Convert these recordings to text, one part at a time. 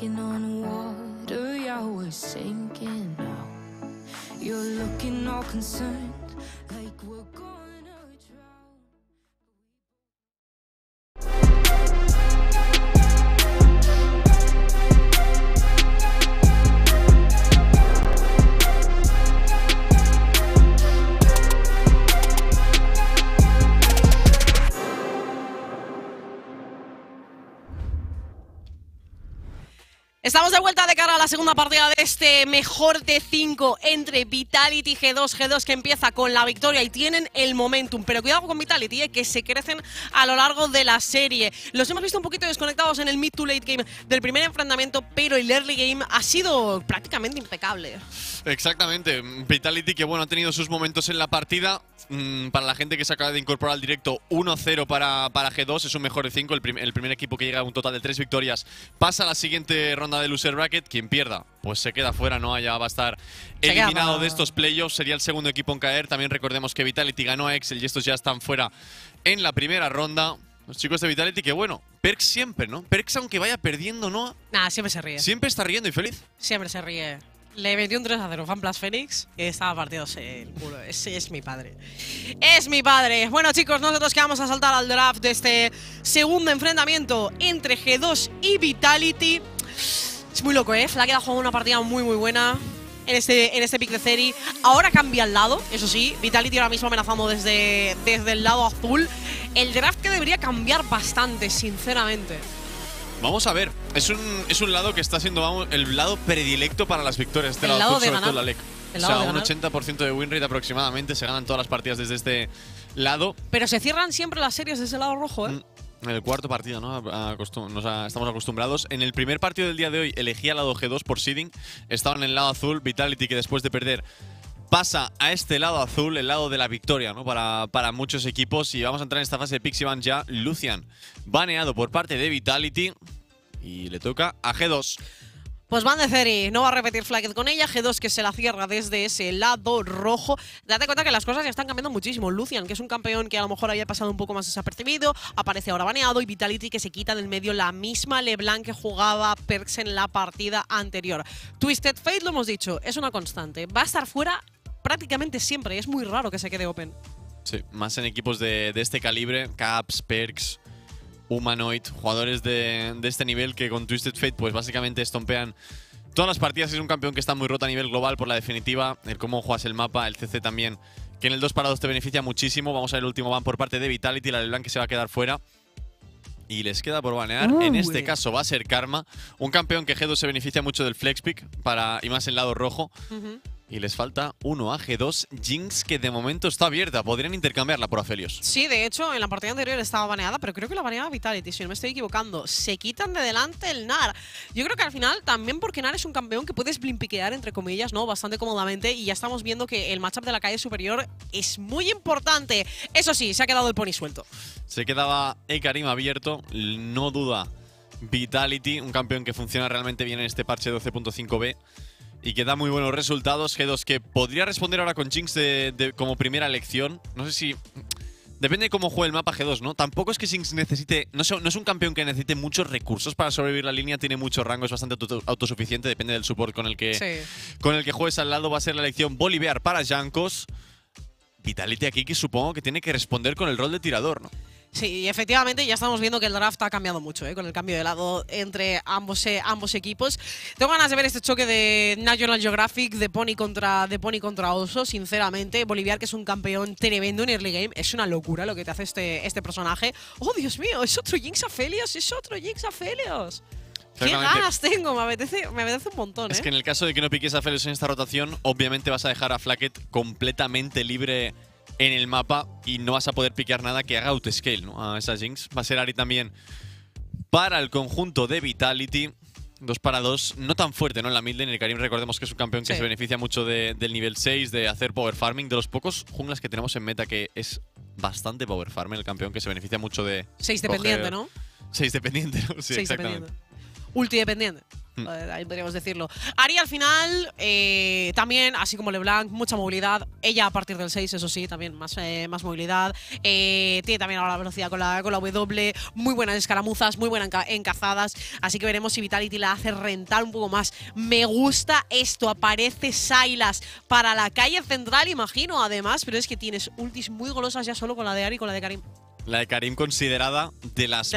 walking on water, yeah, we're sinking now. You're looking all concerned, like we're gonna drown. Estamos de vuelta de cara a la segunda partida de este mejor de 5 entre Vitality y G2 que empieza con la victoria y tienen el momentum, pero cuidado con Vitality, que se crecen a lo largo de la serie. Los hemos visto un poquito desconectados en el mid to late game del primer enfrentamiento, pero el early game ha sido prácticamente impecable. Exactamente, Vitality que bueno ha tenido sus momentos en la partida. Para la gente que se acaba de incorporar al directo, 1-0 para G2, es un mejor de 5, el primer equipo que llega a un total de 3 victorias pasa a la siguiente ronda de loser bracket. Quien pierda pues se queda fuera, ¿no? Ya va a estar eliminado de estos playoffs, sería el segundo equipo en caer. También recordemos que Vitality ganó a Excel y estos ya están fuera en la primera ronda. Los chicos de Vitality que bueno, Perkz siempre, ¿no? Perkz aunque vaya perdiendo, ¿no? Nah, siempre se ríe. Siempre está riendo y feliz. Siempre se ríe. Le metió un 3-0 FanPlus Phoenix y estaba partiéndose el culo. Ese es mi padre. ¡Es mi padre! Bueno, chicos, nosotros que vamos a saltar al draft de este segundo enfrentamiento entre G2 y Vitality. Es muy loco, ¿eh? Flaqueada ha jugado una partida muy buena en este pick de serie. Ahora cambia el lado, eso sí. Vitality ahora mismo amenazando desde el lado azul. El draft que debería cambiar bastante, sinceramente. Vamos a ver, es un lado que está siendo, vamos, el lado predilecto para las victorias. Este el lado azul, de sobre ganar. todo la LEC. O sea, un 80% de win rate aproximadamente, se ganan todas las partidas desde este lado. Pero se cierran siempre las series desde el lado rojo, ¿eh? En el cuarto partido, ¿no? Estamos acostumbrados. En el primer partido del día de hoy elegí al lado G2 por seeding. Estaba en el lado azul, Vitality que después de perder pasa a este lado azul, el lado de la victoria, ¿no? Para muchos equipos. Y vamos a entrar en esta fase de Pixie Ban ya. Lucian baneado por parte de Vitality. Y le toca a G2. Pues van de Ceri, no va a repetir Flagged con ella. G2 que se la cierra desde ese lado rojo. Date cuenta que las cosas ya están cambiando muchísimo. Lucian, que es un campeón que a lo mejor había pasado un poco más desapercibido, aparece ahora baneado. Y Vitality que se quita del medio la misma LeBlanc que jugaba Perkz en la partida anterior. Twisted Fate, lo hemos dicho, es una constante. Va a estar fuera prácticamente siempre. Es muy raro que se quede open. Sí, más en equipos de este calibre. Caps, Perkz, Humanoid, jugadores de este nivel que con Twisted Fate pues básicamente estompean todas las partidas. Es un campeón que está muy roto a nivel global por la definitiva, el cómo juegas el mapa, el CC también, que en el 2-2 te beneficia muchísimo. Vamos a ver el último ban por parte de Vitality, la LeBlanc que se va a quedar fuera. Y les queda por banear, en este caso va a ser Karma, un campeón que G2 se beneficia mucho del flex pick y más en lado rojo. Y les falta uno a G2, Jinx que de momento está abierta, podrían intercambiarla por Aphelios. Sí, de hecho en la partida anterior estaba baneada, pero creo que la baneaba Vitality, si no me estoy equivocando. Se quitan de delante el Gnar. Yo creo que al final también porque Gnar es un campeón que puedes blimpiquear, entre comillas, ¿no? Bastante cómodamente, y ya estamos viendo que el matchup de la calle superior es muy importante. Eso sí, se ha quedado el pony suelto. Se quedaba Ekarim abierto, no duda Vitality, un campeón que funciona realmente bien en este parche 12.5b. Y que da muy buenos resultados. G2 que podría responder ahora con Jinx como primera elección. No sé si... Depende de cómo juegue el mapa G2, ¿no? Tampoco es que Jinx necesite... No es un campeón que necesite muchos recursos para sobrevivir la línea. Tiene mucho rango, es bastante autosuficiente. Depende del support con el que juegues al lado. Va a ser la elección Bolivar para Jankos. Vitality aquí que supongo que tiene que responder con el rol de tirador, ¿no? Sí, y efectivamente ya estamos viendo que el draft ha cambiado mucho, con el cambio de lado entre ambos equipos. Tengo ganas de ver este choque de National Geographic, de Pony contra Oso, sinceramente. Boliviar, que es un campeón tremendo en early game, es una locura lo que te hace este personaje. ¡Oh, Dios mío! ¡Es otro Jinx Aphelios! ¡Es otro Jinx Aphelios! ¡Qué ganas tengo! Me apetece un montón, Es que en el caso de que no piques a Aphelios en esta rotación, obviamente vas a dejar a Flacket completamente libre en el mapa y no vas a poder piquear nada que haga autoscale, ¿no? A esa Jinx. Va a ser Ahri también para el conjunto de Vitality. 2-2, no tan fuerte, ¿no? En la mid lane. El Karim, recordemos que es un campeón que se beneficia mucho del nivel 6, de hacer power farming. De los pocos junglas que tenemos en meta que es bastante power farming, el campeón que se beneficia mucho de 6 dependiente, ¿no? 6 dependiente, ¿no? Sí, 6 exactamente. Ulti dependiente. Ahí podríamos decirlo. Ari al final, también, así como LeBlanc, mucha movilidad. Ella a partir del 6, eso sí, también más movilidad. Tiene también ahora la velocidad con la W. Muy buenas escaramuzas, muy buenas encazadas. Así que veremos si Vitality la hace rentar un poco más. Me gusta esto. Aparece Sylas para la calle central, imagino, además. Pero es que tienes ultis muy golosas ya solo con la de Ari y con la de Karim. La de Karim considerada de las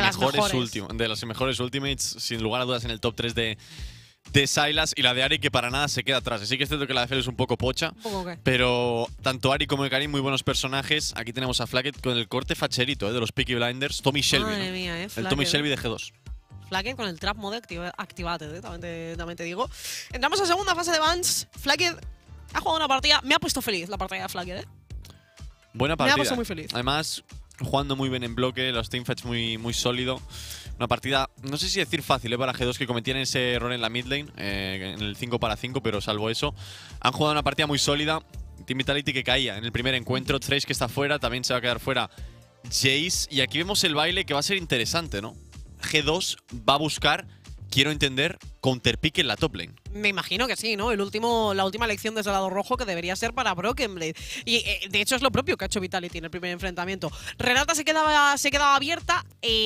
mejores ultimates, sin lugar a dudas, en el top 3 de Sylas, y la de Ari que para nada se queda atrás. Así que es cierto que la de Fel es un poco pocha, pero tanto Ari como Karim muy buenos personajes. Aquí tenemos a Flacket con el corte facherito de los Peaky Blinders. Tommy Shelby, Madre mía, el Tommy Shelby de G2. Flacket con el trap mode activate, también te digo. Entramos a segunda fase de bans. Flacket ha jugado una partida, me ha puesto feliz la partida de Flacket, Buena partida. Me ha puesto muy feliz. Además, jugando muy bien en bloque, los teamfights muy sólido. Una partida, no sé si decir fácil para G2, que cometían ese error en la mid lane, en el 5 para 5, pero salvo eso, han jugado una partida muy sólida. Team Vitality que caía en el primer encuentro, Thresh que está fuera, también se va a quedar fuera Jace. Y aquí vemos el baile que va a ser interesante, ¿no? G2 va a buscar, quiero entender, counterpick en la top lane. Me imagino que sí, ¿no? La última elección desde el lado rojo que debería ser para Broken Blade. Y de hecho es lo propio que ha hecho Vitality en el primer enfrentamiento. Renata se quedaba abierta.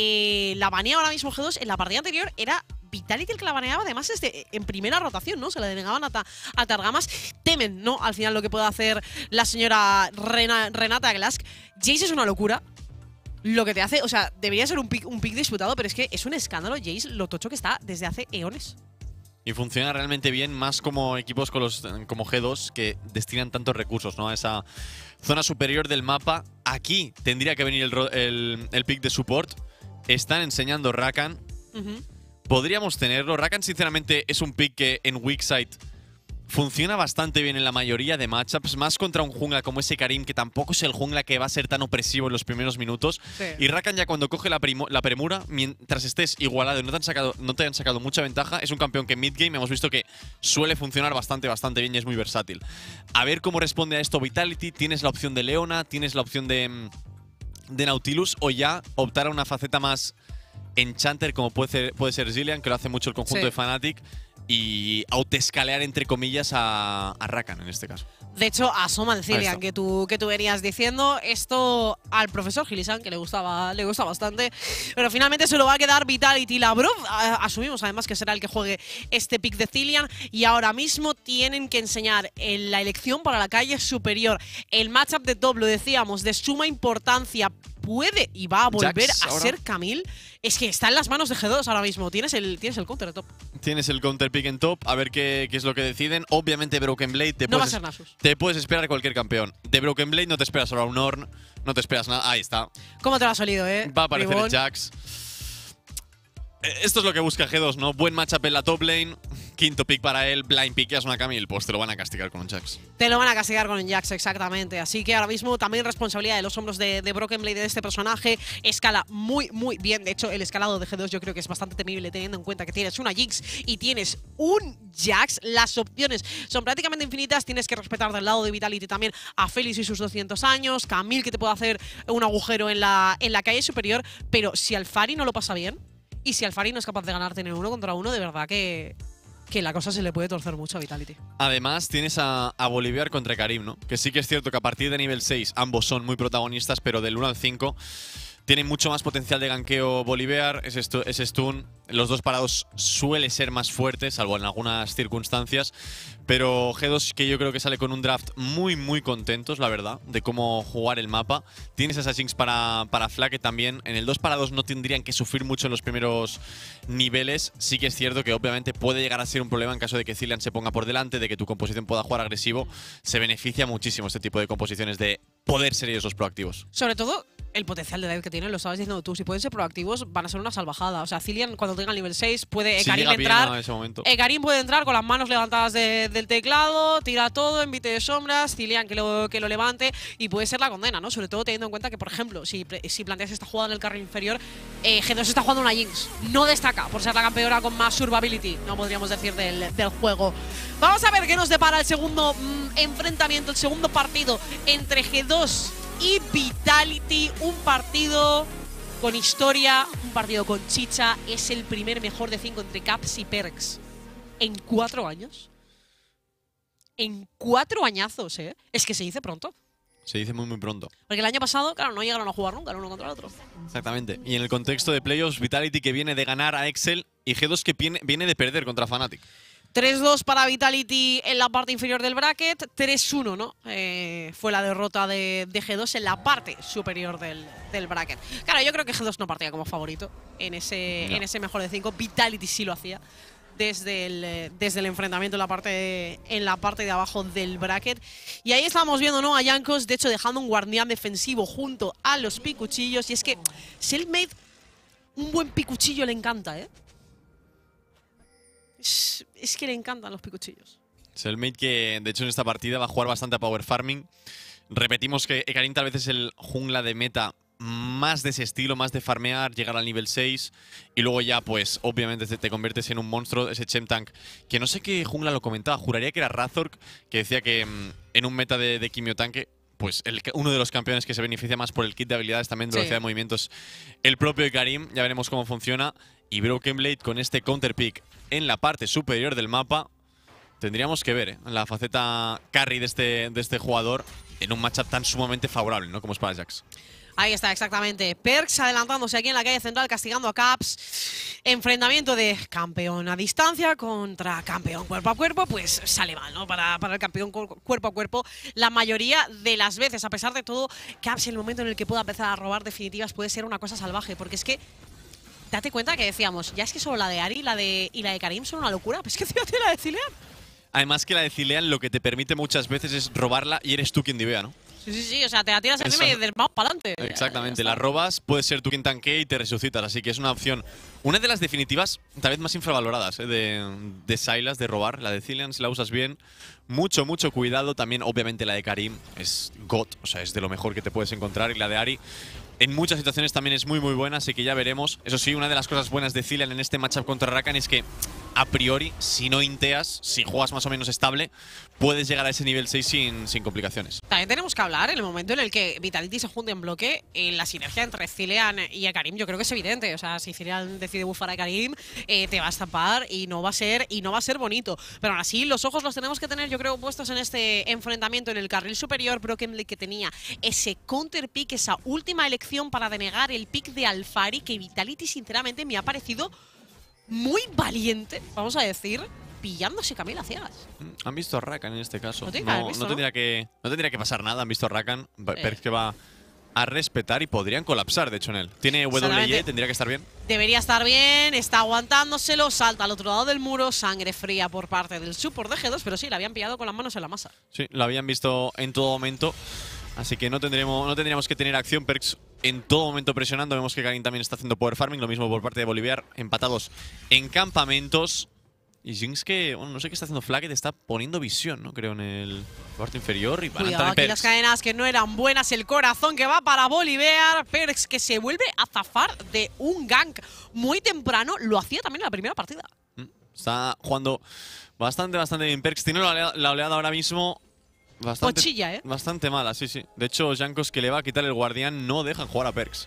La banea ahora mismo G2. En la partida anterior era Vitality el que la baneaba, además en primera rotación, ¿no? Se la denegaban a Targamas. Temen, ¿no? Al final lo que puede hacer la señora Renata Glask. Jace es una locura. Lo que te hace, o sea, debería ser un pick disputado, pero es que es un escándalo, Jace, lo tocho que está desde hace eones. Y funciona realmente bien, más como equipos como G2 que destinan tantos recursos, ¿no? A esa zona superior del mapa. Aquí tendría que venir el pick de support. Están enseñando Rakan. Podríamos tenerlo. Rakan, sinceramente, es un pick que en weak side funciona bastante bien en la mayoría de matchups, más contra un jungla como ese Karim, que tampoco es el jungla que va a ser tan opresivo en los primeros minutos. Sí. Y Rakan ya cuando coge la premura, mientras estés igualado y no te han sacado mucha ventaja, es un campeón que en mid-game hemos visto que suele funcionar bastante bien y es muy versátil. A ver cómo responde a esto Vitality. Tienes la opción de Leona, tienes la opción de Nautilus, o ya optar a una faceta más Enchanter como puede ser Zilean, que lo hace mucho el conjunto de Fnatic, y autoescalear entre comillas a Rakan en este caso. De hecho, asoma el Zilean que tú venías diciendo. Esto al profesor Gilisan, que le gusta bastante. Pero finalmente se lo va a quedar Vitality. Labrov, asumimos además que será el que juegue este pick de Zilean. Y ahora mismo tienen que enseñar en la elección para la calle superior. El matchup de top, lo decíamos, de suma importancia. Puede y va a volver Jax, a ser Camille. Es que está en las manos de G2 ahora mismo. Tienes el counter de top. Tienes el counter pick en top. A ver qué es lo que deciden. Obviamente Broken Blade No va a ser Nasus. te puedes esperar a cualquier campeón. De Broken Blade no te esperas ahora un Ornn. No te esperas nada. Ahí está. ¿Cómo te lo ha salido, Va a aparecer el Jax. Esto es lo que busca G2, ¿no? Buen matchup en la top lane. Quinto pick para él. Blind pickeas una Camille. Pues te lo van a castigar con un Jax. Te lo van a castigar con un Jax, exactamente. Así que ahora mismo también responsabilidad de los hombros de Broken Blade de este personaje. Escala muy bien. De hecho, el escalado de G2 yo creo que es bastante temible teniendo en cuenta que tienes una Jinx y tienes un Jax. Las opciones son prácticamente infinitas. Tienes que respetar del lado de Vitality también a Félix y sus 200 años. Camille que te puede hacer un agujero en la calle superior. Pero si Alfari no lo pasa bien y si Alfari no es capaz de ganarte en el 1 contra 1, de verdad que la cosa se le puede torcer mucho a Vitality. Además, tienes a Boliviar contra Karim, ¿no? Que sí que es cierto que a partir de nivel 6 ambos son muy protagonistas, pero del 1 al 5 tienen mucho más potencial de ganqueo Boliviar, ese stun. Los dos parados suele ser más fuertes, salvo en algunas circunstancias. Pero G2 que yo creo que sale con un draft muy contentos, la verdad, de cómo jugar el mapa. Tienes esa Jinx para Flacket también. En el 2 para 2 no tendrían que sufrir mucho en los primeros niveles. Sí que es cierto que obviamente puede llegar a ser un problema en caso de que Zilean se ponga por delante, de que tu composición pueda jugar agresivo. Se beneficia muchísimo este tipo de composiciones de poder ser ellos los proactivos. Sobre todo el potencial de dive que tienen, lo estabas diciendo tú. Si pueden ser proactivos, van a ser una salvajada. O sea, Zilean cuando tenga el nivel 6 puede Karim entrar. Karim puede entrar con las manos levantadas del teclado, tira todo, envite de sombras, Zilean que lo levante y puede ser la condena, ¿no? Sobre todo teniendo en cuenta que, por ejemplo, si planteas esta jugada en el carril inferior, G2 está jugando una Jinx. No destaca por ser la campeona con más survivability, no podríamos decir, del juego. Vamos a ver qué nos depara el segundo enfrentamiento, el segundo partido entre G2 y Vitality. Un partido con historia, un partido con chicha. Es el primer mejor de 5 entre Caps y Perks. en 4 años. En 4 añazos, ¿eh? Es que se dice pronto. Se dice muy, muy pronto. Porque el año pasado, claro, no llegaron a jugar nunca el uno contra el otro. Exactamente. Y en el contexto de playoffs, Vitality que viene de ganar a Excel y G2 que viene de perder contra Fnatic. 3-2 para Vitality en la parte inferior del bracket, 3-1, ¿no? Fue la derrota de G2 en la parte superior del bracket. Claro, yo creo que G2 no partía como favorito en ese mejor de 5. Vitality sí lo hacía desde el enfrentamiento en la parte de abajo del bracket. Y ahí estábamos viendo, ¿no? A Jankos, de hecho, dejando un guardián defensivo junto a los picuchillos. Y es que Selfmade, un buen picuchillo le encanta, ¿eh? Es que le encantan los picuchillos. Selfmade que, de hecho, en esta partida va a jugar bastante a power farming. Repetimos que Hecarim tal vez es el jungla de meta más de ese estilo, más de farmear, llegar al nivel 6 y luego ya, pues, obviamente te conviertes en un monstruo, ese Chemtank, que no sé qué jungla lo comentaba, juraría que era Razork, que decía que en un meta de quimiotanque, pues uno de los campeones que se beneficia más por el kit de habilidades, también de velocidad de movimientos, el propio Hecarim, ya veremos cómo funciona. Y Broken Blade con este counter pick en la parte superior del mapa, tendríamos que ver la faceta carry de este jugador en un matchup tan sumamente favorable, ¿no? Como es para Jax. Ahí está, exactamente. Perkz adelantándose aquí en la calle central, castigando a Caps. Enfrentamiento de campeón a distancia contra campeón cuerpo a cuerpo. Pues sale mal, ¿no? Para el campeón cuerpo a cuerpo. La mayoría de las veces, a pesar de todo, Caps en el momento en el que pueda empezar a robar definitivas puede ser una cosa salvaje. Porque es que, date cuenta que decíamos, ya es que solo la de Ahri y la de Karim son una locura. Pues es que fíjate la de Zilean. Además que la de Zilean lo que te permite muchas veces es robarla y eres tú quien divea, ¿no? Sí, o sea, te la tiras encima y dices, vamos para adelante. Exactamente, la robas, puede ser tú quien tanquee y te resucitas, así que es una opción. Una de las definitivas, tal vez más infravaloradas, de Sylas, de robar. La de Zilean, si la usas bien, mucho cuidado. También, obviamente, la de Karim es God, o sea, es de lo mejor que te puedes encontrar. Y la de Ahri, en muchas situaciones también es muy buena, así que ya veremos. Eso sí, una de las cosas buenas de Zilean en este matchup contra Rakan es que, a priori, si no inteas, si juegas más o menos estable, puedes llegar a ese nivel 6 sin complicaciones. También tenemos que hablar en el momento en el que Vitality se junte en bloque, la sinergia entre Zilean y Hecarim yo creo que es evidente. O sea, si Zilean decide bufar a Hecarim, te va a estampar y no va a ser bonito. Pero aún así, los ojos los tenemos que tener, yo creo, puestos en este enfrentamiento en el carril superior. Broken Blade que tenía ese counter pick, esa última elección para denegar el pick de Alphari, que Vitality sinceramente me ha parecido muy valiente, vamos a decir, pillándose Camila ciegas. Han visto a Rakan en este caso. No tendría que pasar nada. Han visto a Rakan. Perkz que va a respetar y podrían colapsar, de hecho, en él. Tiene WY, tendría que estar bien. Debería estar bien, está aguantándoselo, salta al otro lado del muro, sangre fría por parte del support de G2, pero sí, la habían pillado con las manos en la masa. Sí, lo habían visto en todo momento. Así que no tendríamos que tener acción. Perkz en todo momento presionando. Vemos que Karim también está haciendo power farming. Lo mismo por parte de Boliviar. Empatados en campamentos. Y Jinx que, bueno, no sé qué está haciendo Flacket. Está poniendo visión, ¿no? Creo en el parte inferior. Y van a entrar en aquí las cadenas que no eran buenas. El corazón que va para Boliviar. Perkz que se vuelve a zafar de un gank muy temprano. Lo hacía también en la primera partida. Está jugando bastante bien Perkz. Tiene la oleada ahora mismo. Pochilla, ¿eh? Bastante mala, sí. De hecho, Jankos que le va a quitar el guardián no dejan jugar a Perkz.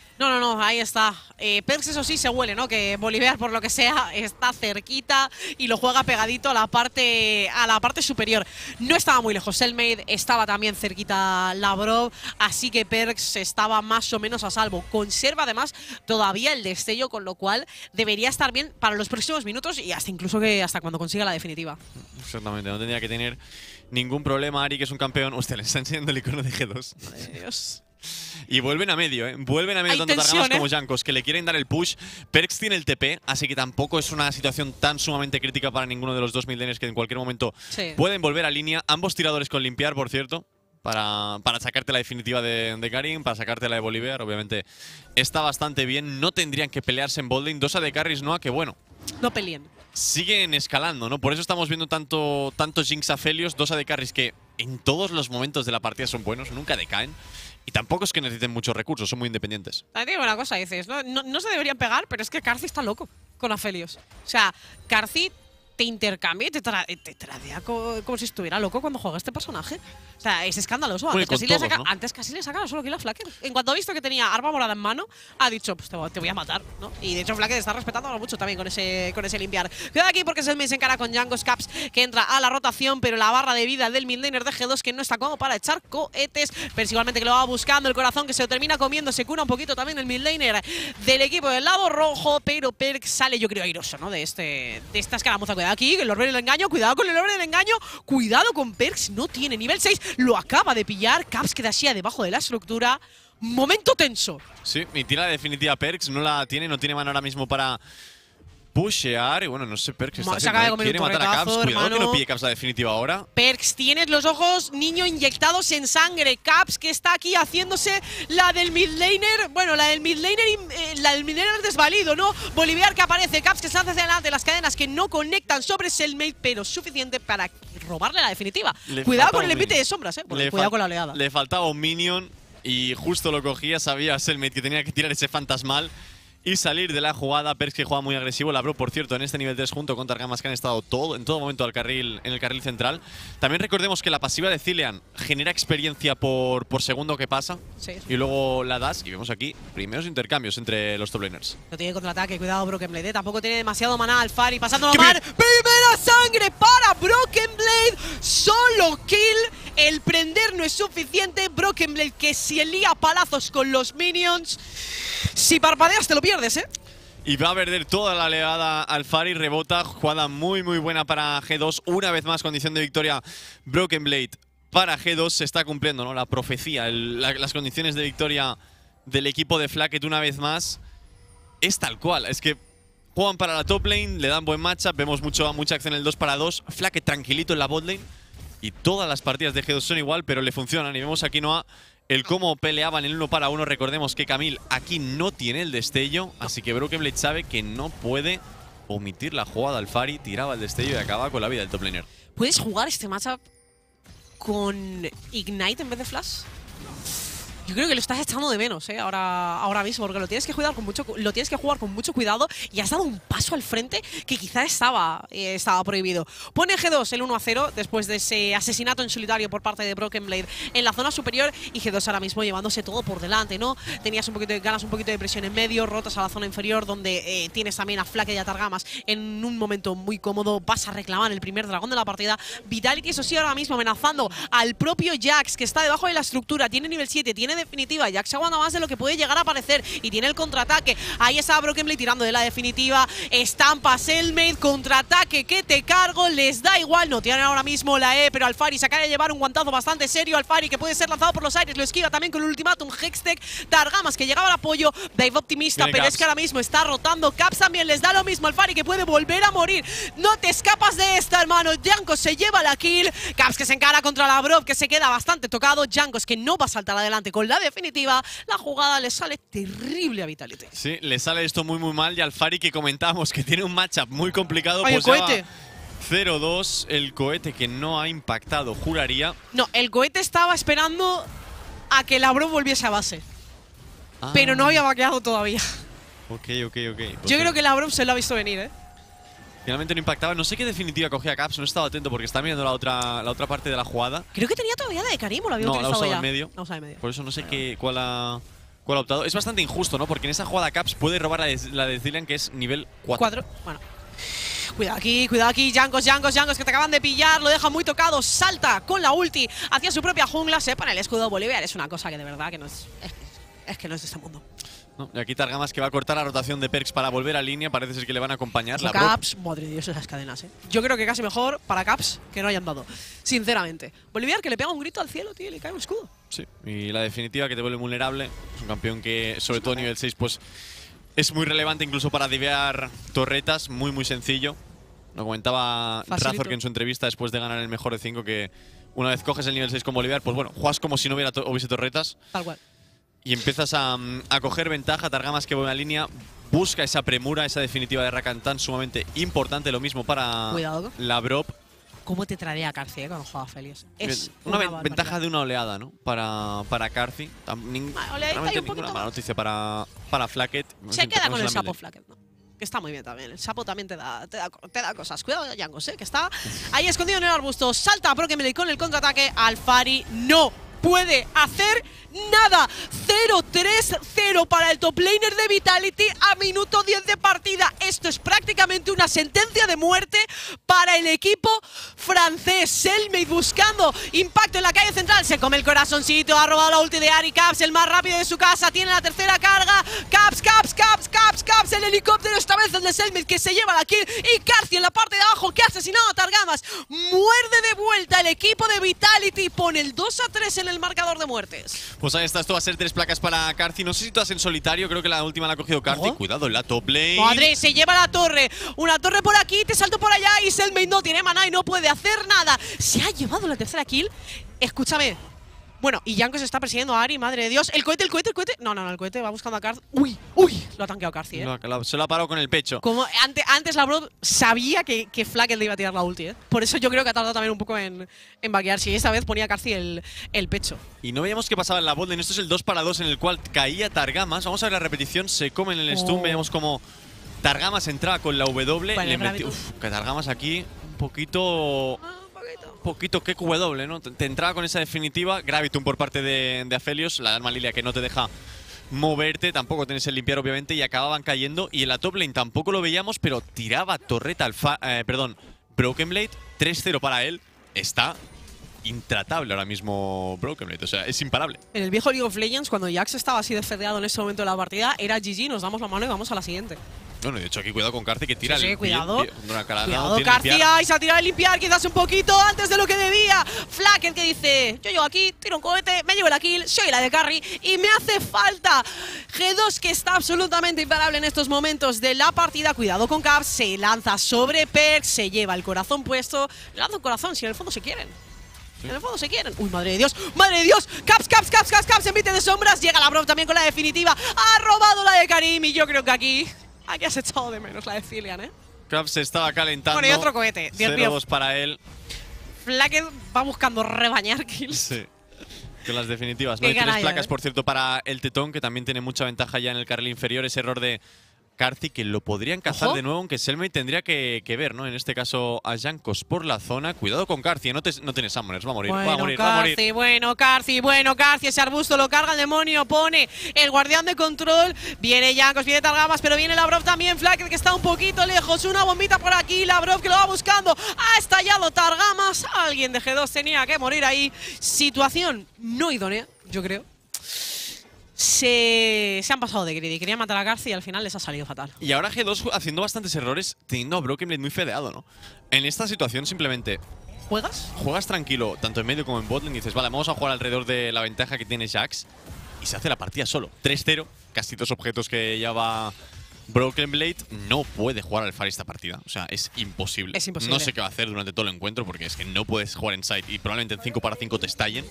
No, ahí está. Perkz, eso sí, se huele, ¿no? Que Boliviar, por lo que sea, está cerquita y lo juega pegadito a la parte superior. No estaba muy lejos Selfmade, estaba también cerquita Lavrov, así que Perkz estaba más o menos a salvo. Conserva además todavía el destello, con lo cual debería estar bien para los próximos minutos y hasta cuando consiga la definitiva. Exactamente, no tendría que tener ningún problema. Ahri, que es un campeón. Hostia, le está enseñando el icono de G2. Madre Dios. Y vuelven a medio, ¿eh? Vuelven a medio tanto Targamas como Jankos, que le quieren dar el push. Perkz tiene el TP, así que tampoco es una situación tan sumamente crítica para ninguno de los dos midlaners que en cualquier momento pueden volver a línea. Ambos tiradores con limpiar, por cierto, para sacarte la definitiva de Karim, para sacarte la de Boliviar. Obviamente está bastante bien. No tendrían que pelearse en bolding. 2 AD carries, ¿no? Que bueno. No peleen. Siguen escalando, ¿no? Por eso estamos viendo tanto Jinx Aphelios, 2 AD carries que en todos los momentos de la partida son buenos, nunca decaen. Y tampoco es que necesiten muchos recursos, son muy independientes. También digo una cosa, dices, no se deberían pegar, pero es que Karthi está loco con Aphelios. O sea, Karthi te intercambia y te tradea como si estuviera loco cuando juega este personaje. O sea, es escandaloso. Bueno, Antes casi le saca solo kill a Flacker. En cuanto ha visto que tenía arma morada en mano, ha dicho, pues te voy a matar, ¿no? Y de hecho Flacker está respetando mucho también con ese limpiar. Cuidado aquí porque Selmy se encara con Jungos Caps, que entra a la rotación, pero la barra de vida del midlaner de G2 que no está como para echar cohetes. Pero igualmente que lo va buscando el corazón, que se lo termina comiendo, se cura un poquito también el midlaner del equipo del lado rojo, pero Perkz sale, yo creo, airoso, ¿no? De esta escaramuza. Cuidado aquí, el orbe del engaño, cuidado con el orbe del engaño, cuidado con Perkz, no tiene nivel 6, lo acaba de pillar, Caps queda así debajo de la estructura. Momento tenso. Sí, y tira la definitiva Perkz, no tiene mano ahora mismo para pushear. Y bueno, no sé, Perkz está haciendo, quiere matar a Caps. Cuidado que no pille Caps la definitiva ahora. Perkz, tienes los ojos, niño, inyectados en sangre. Caps, que está aquí haciéndose la del midlaner. Bueno, la del midlaner desvalido, ¿no? Boliviar que aparece. Caps que se hace hacia adelante. Las cadenas que no conectan sobre Selmate, pero suficiente para robarle la definitiva. Cuidado con el envite de sombras, cuidado con la oleada. Le faltaba un minion y justo lo cogía. Sabía Selmate que tenía que tirar ese fantasmal y salir de la jugada. Perkz que juega muy agresivo. La Bro, por cierto, en este nivel 3 junto con Targamas, que han estado en todo momento en el carril central. También recordemos que la pasiva de Zilean genera experiencia por segundo que pasa. Sí. Y luego la das y vemos aquí primeros intercambios entre los top laners. No tiene contraataque, cuidado Broken Blade. Tampoco tiene demasiado maná Alphari, pasándolo mal. Primera sangre para Broken Blade. Solo kill. El prender no es suficiente. Broken Blade que se lía palazos con los minions. Si parpadeas te lo pierdes, ¿eh? Y va a perder toda la oleada Alphari, rebota, jugada muy buena para G2. Una vez más, condición de victoria Broken Blade para G2. Se está cumpliendo, ¿no? La profecía, las condiciones de victoria del equipo de Flacket una vez más. Es tal cual, es que juegan para la top lane, le dan buen matchup, vemos mucha acción en el 2-2. Flacket tranquilito en la bot lane. Y todas las partidas de G2 son igual, pero le funcionan. Y vemos aquí Noah el cómo peleaban en 1-1. Recordemos que Camille aquí no tiene el destello, así que Broken Blade sabe que no puede omitir la jugada. Alphari tiraba el destello y acaba con la vida del top laner. ¿Puedes jugar este matchup con Ignite en vez de Flash? Yo creo que lo estás echando de menos, ahora mismo, porque lo tienes que jugar con mucho cuidado y has dado un paso al frente que quizá estaba prohibido. Pone G2 el 1-0 después de ese asesinato en solitario por parte de Broken Blade en la zona superior, y G2 ahora mismo llevándose todo por delante, ¿no? Tenías ganas un poquito de presión en medio, rotas a la zona inferior donde tienes también a Flacket y a Targamas en un momento muy cómodo. Vas a reclamar el primer dragón de la partida. Vitality, eso sí, ahora mismo amenazando al propio Jax, que está debajo de la estructura, tiene nivel 7, tiene definitiva. Jax aguanta más de lo que puede llegar a aparecer y tiene el contraataque. Ahí está Broken Blade tirando de la definitiva. Estampa Selmate, contraataque que te cargo. Les da igual, no tienen ahora mismo la E, pero Alphari se acaba de llevar un guantazo bastante serio. Alphari que puede ser lanzado por los aires, lo esquiva también con el ultimátum. Hextech, Targamas que llegaba al apoyo. Dave optimista, pero es que ahora mismo está rotando. Caps también les da lo mismo. Alphari que puede volver a morir. No te escapas de esta, hermano. Jankos se lleva la kill. Caps que se encara contra la Bro, que se queda bastante tocado. Jankos que no va a saltar adelante con la definitiva. La jugada le sale terrible a Vitality. Sí, le sale esto muy mal. Y Alphari, que comentamos que tiene un matchup muy complicado. Ay, pues el cohete. 0-2, el cohete que no ha impactado, juraría. No, el cohete estaba esperando a que la Bro volviese a base. Pero no había vaqueado todavía. Ok. Yo creo que la Bro se lo ha visto venir, ¿eh? Finalmente no impactaba. No sé qué definitiva cogía Caps, no he estado atento porque está mirando la otra parte de la jugada. Creo que tenía todavía la de Karim, o la había utilizado ya. En medio. La usaba en medio. Por eso no sé cuál ha optado. Es bastante injusto, ¿no? Porque en esa jugada Caps puede robar la de Zilean, que es nivel 4. Bueno. Cuidado aquí, Jankos que te acaban de pillar, lo deja muy tocado, salta con la ulti hacia su propia jungla, se pone el escudo Boliviar. Es una cosa que de verdad que no es que no es de este mundo. No, y aquí Targamas que va a cortar la rotación de Perkz para volver a línea. Parece ser que le van a acompañar. La Caps, madre de Dios, esas cadenas, ¿eh? Yo creo que casi mejor para Caps que no hayan dado, sinceramente. Boliviar que le pega un grito al cielo, tío, y le cae un escudo. Sí, y la definitiva que te vuelve vulnerable. Es un campeón que, sobre todo nivel 6, pues es muy relevante incluso para divear torretas. Muy sencillo. Lo comentaba Razor que en su entrevista después de ganar el mejor de 5, que una vez coges el nivel 6 con Boliviar, pues bueno, juegas como si no hubiese torretas. Tal cual. Y empiezas a coger ventaja. Targamas que vuelve a línea, busca esa premura, esa definitiva de Rakantan sumamente importante. Lo mismo para la Brop. ¿Cómo te tradea Karthi cuando juega Felios? Es una ventaja de una oleada, ¿no? Para Karthi. Realmente ninguna mala noticia para Flacket. Se queda con el sapo Flacket, ¿no? Que está muy bien también. El sapo también te da cosas. Cuidado, Jankos, que está ahí escondido en el arbusto. Salta Brokenblade con el contraataque. Alphari no puede hacer nada. 0-3-0 para el top laner de Vitality a minuto 10 de partida. Esto es prácticamente una sentencia de muerte para el equipo francés. Selmade buscando impacto en la calle central. Se come el corazoncito. Ha robado la ulti de Ahri. Caps, el más rápido de su casa. Tiene la tercera carga. Caps. El helicóptero, esta vez el de Selmade, que se lleva la kill. Y Karthie en la parte de abajo, que ha asesinado a Targamas. Muerde de vuelta el equipo de Vitality y pone el 2-3 en el marcador de muertes. Pues ahí está, esto va a ser 3 placas para Karthie. No sé si todas en solitario, creo que la última la ha cogido Karthie. Cuidado en la top lane. Madre, se lleva la torre. Una torre por aquí, te salto por allá y Selmade no tiene maná y no puede hacer nada. Se ha llevado la tercera kill. Escúchame. Bueno, y Jankos está persiguiendo a Ahri, madre de Dios. El cohete. No, el cohete va buscando a Karthie. Uy, lo ha tanqueado Karthie, Se lo ha parado con el pecho. Como antes la Bro sabía que Flacket le iba a tirar la ulti, Por eso yo creo que ha tardado también un poco en vaquearse. Y esta vez ponía a Karthie el pecho. Y no veíamos qué pasaba en la botlane. Esto es el 2 para 2 en el cual caía Targamas. Vamos a ver la repetición. Se comen el stun. Veíamos como Targamas entraba con la W. Vale, le metió. Que Targamas aquí un poquito que QW, ¿no? Te entraba con esa definitiva. Gravitum por parte de Aphelios. La arma Lilia que no te deja moverte. Tampoco tienes el limpiar, obviamente. Y acababan cayendo. Y en la top lane tampoco lo veíamos, pero tiraba torreta Brokenblade. 3-0 para él. Está intratable ahora mismo Brokenblade. O sea, es imparable. En el viejo League of Legends, cuando Jax estaba así desfedeado en ese momento de la partida, era GG, nos damos la mano y vamos a la siguiente. Bueno, de hecho aquí cuidado con Karthie que tira sí, el cuidado. Cuidado Karthie, y se ha tirado el limpiar quizás un poquito antes de lo que debía. Flacket que dice, yo llego aquí, tiro un cohete, me llevo la kill, soy la de carry y me hace falta. G2 que está absolutamente imparable en estos momentos de la partida. Cuidado con Caps, se lanza sobre Perk, se lleva el corazón puesto. Le lanza un corazón si en el fondo se quieren. En el fondo se quieren. Uy, madre de Dios. ¡Madre de Dios! Caps. Envite de sombras. Llega la Bro también con la definitiva. Ha robado la de Karim. Y yo creo que aquí has echado de menos la de Cillian, Caps se estaba calentando. Bueno, y otro cohete. 0-2 para él. Flacket va buscando rebañar kills. Sí. Con las definitivas. No hay 3 placas, por cierto, para el Tetón, que también tiene mucha ventaja ya en el carril inferior. Ese error de Karthie, que lo podrían cazar de nuevo, aunque Selmade tendría que ver, ¿no? En este caso a Jankos por la zona. Cuidado con Karthie, no tienes summoners, va a morir, va a morir. Bueno, Karthie, ese arbusto lo carga el demonio, pone el guardián de control. Viene Jankos, viene Targamas, pero viene la Brov también. Flacket que está un poquito lejos, una bombita por aquí, la Brov que lo va buscando. Ha estallado Targamas, alguien de G2 tenía que morir ahí. Situación no idónea, yo creo. Se han pasado de greedy. Querían matar a Karthie y al final les ha salido fatal. Y ahora G2 haciendo bastantes errores, teniendo a Brokenblade muy fedeado, ¿no? En esta situación simplemente juegas tranquilo, tanto en medio como en botlane, y dices, vale, vamos a jugar alrededor de la ventaja que tiene Jax, y se hace la partida solo. 3-0, casi 2 objetos que lleva Brokenblade. No puede jugar al Alphari esta partida. O sea, es imposible. Es imposible. No sé qué va a hacer durante todo el encuentro, porque es que no puedes jugar en side y probablemente en 5 para 5 te estallen.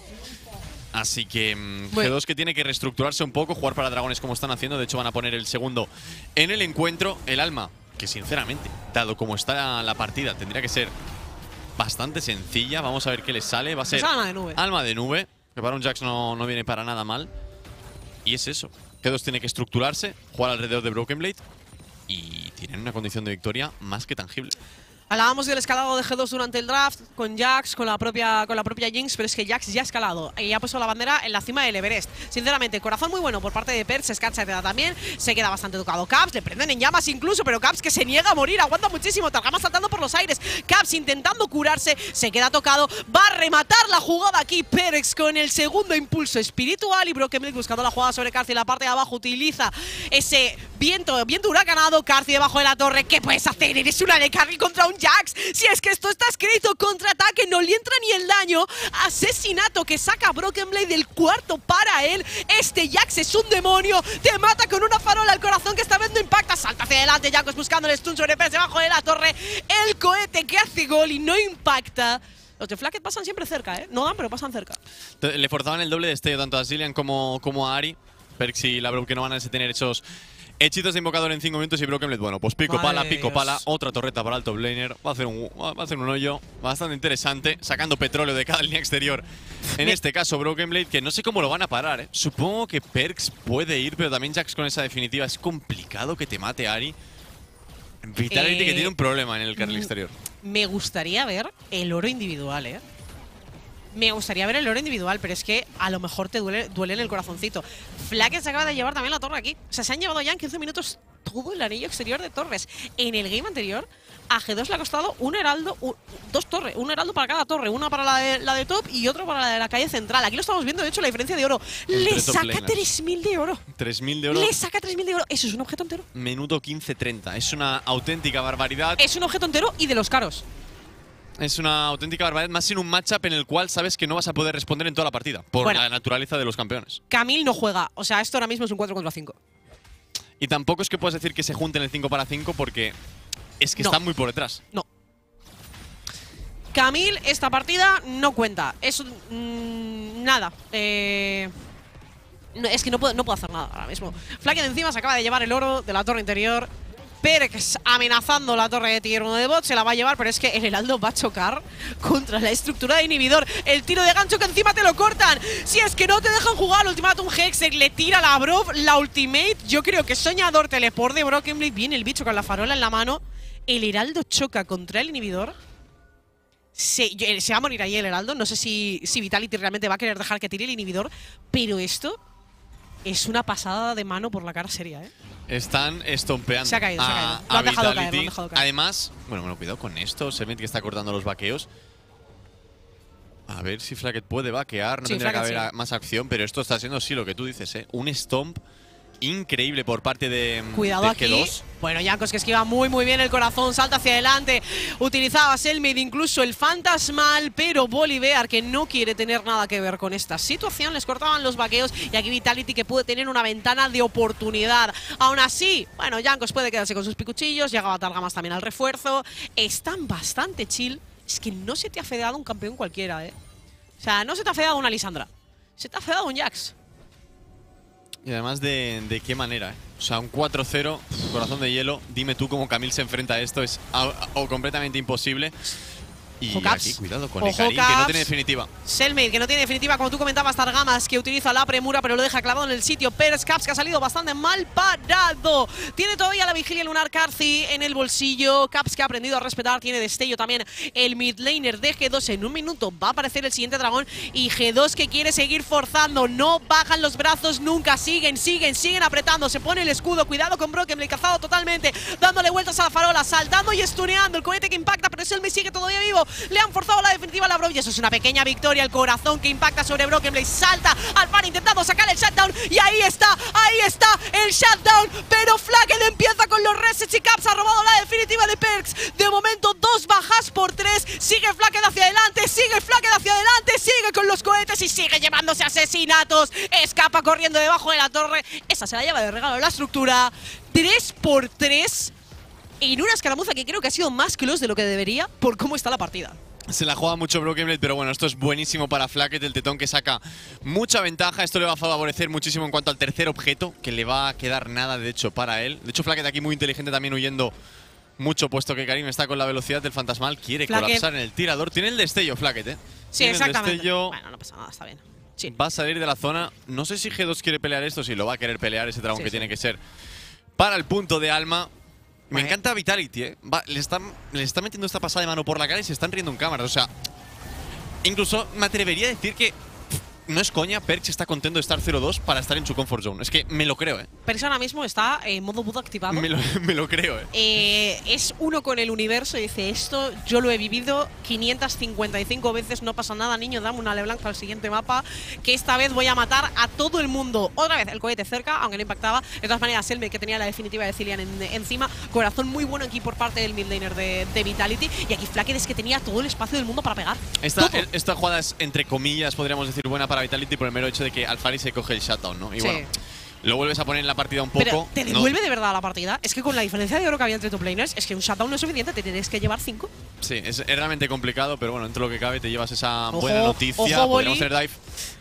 Así que G2 que tiene que reestructurarse un poco, jugar para dragones como están haciendo. De hecho van a poner el segundo en el encuentro. El alma, que sinceramente, dado como está la partida, tendría que ser bastante sencilla. Vamos a ver qué les sale. Va a ser alma de nube. Alma de nube, que para un Jax no viene para nada mal. Y es eso. G2 tiene que estructurarse, jugar alrededor de Brokenblade y tienen una condición de victoria más que tangible. Hablábamos del escalado de G2 durante el draft, con Jax, con la propia Jinx, pero es que Jax ya ha escalado y ha puesto la bandera en la cima del Everest. Sinceramente, corazón muy bueno por parte de Perk, se escarcha de también, se queda bastante tocado Caps, le prenden en llamas incluso, pero Caps que se niega a morir, aguanta muchísimo, Targamas saltando por los aires, Caps intentando curarse, se queda tocado, va a rematar la jugada aquí Perks con el segundo impulso espiritual y Brokenblade buscando la jugada sobre Karthie en la parte de abajo, utiliza ese viento huracanado, Karthie debajo de la torre. ¿Qué puedes hacer? Eres una de carry contra un Jax. Si es que esto está escrito, contraataque, no le entra ni el daño. Asesinato que saca Brokenblade del cuarto para él. Este Jax es un demonio. Te mata con una farola al corazón que esta vez no impacta. Salta hacia adelante, Jankos buscando el stun sobre Perks debajo de la torre. El cohete que hace gol y no impacta. Los de Flacket pasan siempre cerca, No dan, pero pasan cerca. Le forzaban el doble de destello tanto a Cillian como a Ahri. Perks y la Bro que no van a tener hechos hechitos de invocador en 5 minutos y Brokenblade, bueno, pues pico pala, otra torreta para el top laner. Va a hacer un hoyo bastante interesante, sacando petróleo de cada línea exterior. En este caso, Brokenblade, que no sé cómo lo van a parar, Supongo que Perks puede ir, pero también Jax con esa definitiva. Es complicado que te mate Ahri. Vitality que tiene un problema en el carril exterior. Me gustaría ver el oro individual, ¿eh? Me gustaría ver el oro individual, pero es que a lo mejor te duele en el corazoncito. Flacket se acaba de llevar también la torre aquí. O sea, se han llevado ya en 15 minutos todo el anillo exterior de torres. En el game anterior, a G2 le ha costado un heraldo, dos torres, un heraldo para cada torre, una para la de top y otro para la de la calle central. Aquí lo estamos viendo, de hecho, la diferencia de oro. Le saca 3.000 de oro. 3.000 de oro. Le saca 3.000 de oro. Eso es un objeto entero. Menudo 15-30. Es una auténtica barbaridad. Es un objeto entero y de los caros. Es una auténtica barbaridad, más en un matchup en el cual sabes que no vas a poder responder en toda la partida, por la naturaleza de los campeones. Camille no juega, o sea, esto ahora mismo es un 4 contra 5. Y tampoco es que puedas decir que se junten el 5 para 5 porque es que están muy por detrás. No. Camille, esta partida no cuenta. Es nada. Es que no puedo hacer nada ahora mismo. Flacket encima se acaba de llevar el oro de la torre interior. Perkz amenazando la torre de tier 1 de bot, se la va a llevar, pero es que el heraldo va a chocar contra la estructura de inhibidor. El tiro de gancho que encima te lo cortan. Si es que no te dejan jugar, Ultimatum Hextech le tira la Brov, la ultimate. Yo creo que soñador teleport de Broken Blade. Viene el bicho con la farola en la mano. El heraldo choca contra el inhibidor. Se va a morir ahí el heraldo. No sé si Vitality realmente va a querer dejar que tire el inhibidor, pero esto es una pasada de mano por la cara seria, ¿eh? Están estompeando. Se ha caído, se ha caído. Lo han dejado caer, lo han dejado caer. Además, bueno, cuidado con esto. Servant que está cortando los vaqueos. A ver si Flacket puede vaquear. No tendría que haber más acción, pero esto está siendo sí lo que tú dices, ¿eh? Un stomp increíble por parte de Cuidado aquí. G2. Bueno, Jankos que esquiva muy bien el corazón, salta hacia adelante. Utilizaba Selmade, incluso el fantasmal, pero Bolivar, que no quiere tener nada que ver con esta situación, les cortaban los vaqueos y aquí Vitality que puede tener una ventana de oportunidad. Aún así, bueno, Jankos puede quedarse con sus picuchillos, llegaba Targamas también al refuerzo. Están bastante chill. Es que no se te ha fedeado un campeón cualquiera, ¿eh? O sea, no se te ha fedeado una Lisandra. Se te ha fedeado un Jax. Y además de qué manera, ¿eh? O sea, un 4-0, corazón de hielo. Dime tú cómo Camille se enfrenta a esto. Es completamente imposible. Y aquí, cuidado con Ekarim, que no tiene definitiva. Selmade, que no tiene definitiva, como tú comentabas, Targamas, que utiliza la premura, pero lo deja clavado en el sitio. Perkz, Caps, que ha salido bastante mal parado. Tiene todavía la vigilia lunar Karthi en el bolsillo. Caps, que ha aprendido a respetar, tiene destello también el midlaner de G2. En un minuto va a aparecer el siguiente dragón. Y G2 que quiere seguir forzando. No bajan los brazos nunca. Siguen apretando. Se pone el escudo. Cuidado con Broken Blade, cazado totalmente. Dándole vueltas a la farola, saltando y stuneando. El cohete que impacta, pero Selmade sigue todavía vivo. Le han forzado la definitiva a la Brov y eso es una pequeña victoria. El corazón que impacta sobre Broken Blade, salta al par intentando sacar el shutdown y ahí está el shutdown, pero Flacket empieza con los resets y Caps ha robado la definitiva de Perkz. De momento 2 bajas por 3, sigue Flacket hacia adelante, sigue con los cohetes y sigue llevándose asesinatos. Escapa corriendo debajo de la torre, esa se la lleva de regalo la estructura. 3 por 3 en una escaramuza que creo que ha sido más close de lo que debería por cómo está la partida. Se la juega mucho Broken Blade, pero bueno, esto es buenísimo para Flacket, el tetón que saca mucha ventaja. Esto le va a favorecer muchísimo en cuanto al tercer objeto, que le va a quedar nada, de hecho, para él. De hecho, Flacket aquí muy inteligente también huyendo mucho, puesto que Karim está con la velocidad del fantasmal. Quiere colapsar en el tirador. Tiene el destello, Flacket, ¿eh? Sí, tiene exactamente. El destello. Bueno, no pasa nada, está bien. Sí. Va a salir de la zona. No sé si G2 quiere pelear esto, si lo va a querer pelear ese dragón que tiene que ser para el punto de alma. Me encanta Vitality, ¿eh? Le está metiendo esta pasada de mano por la cara y se están riendo en cámara. O sea, incluso me atrevería a decir que no es coña, Perkz está contento de estar 0-2 para estar en su comfort zone. Es que me lo creo, ¿eh? Perkz ahora mismo está en modo Buda activado. Me lo creo, Es uno con el universo y dice, esto yo lo he vivido 555 veces, no pasa nada, niño, dame una LeBlanc para el siguiente mapa, que esta vez voy a matar a todo el mundo. Otra vez el cohete cerca, aunque no impactaba. De todas maneras, Selmade, que tenía la definitiva de Cillian encima. Corazón muy bueno aquí por parte del midlaner de Vitality. Y aquí Flacket es que tenía todo el espacio del mundo para pegar. Esta jugada es, entre comillas, podríamos decir, buena para Vitality por el mero hecho de que Alphari se coge el shutdown, ¿no? Y bueno, lo vuelves a poner en la partida un poco. Pero ¿te devuelve de verdad a la partida? Es que con la diferencia de oro que había entre top laners, es que un shutdown no es suficiente, te tienes que llevar 5. Sí, es realmente complicado, pero bueno, entre lo que cabe te llevas esa buena noticia. Ojo, Podríamos hacer dive.